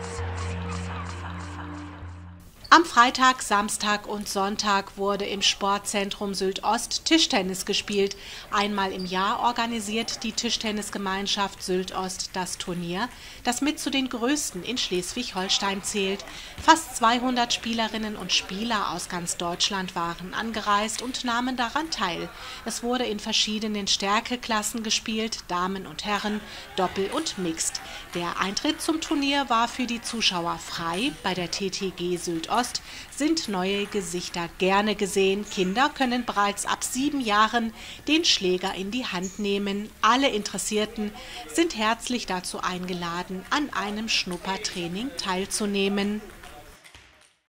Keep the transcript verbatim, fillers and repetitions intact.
Am Freitag, Samstag und Sonntag wurde im Sportzentrum Sylt-Ost Tischtennis gespielt. Einmal im Jahr organisiert die Tischtennisgemeinschaft Sylt-Ost das Turnier, das mit zu den größten in Schleswig-Holstein zählt. Fast zweihundert Spielerinnen und Spieler aus ganz Deutschland waren angereist und nahmen daran teil. Es wurde in verschiedenen Stärkeklassen gespielt, Damen und Herren, Doppel und Mixed. Der Eintritt zum Turnier war für die Zuschauer frei. Bei der T T G Sylt-Ost sind neue Gesichter gerne gesehen. Kinder können bereits ab sieben Jahren den Schläger in die Hand nehmen. Alle Interessierten sind herzlich dazu eingeladen, an einem Schnuppertraining teilzunehmen.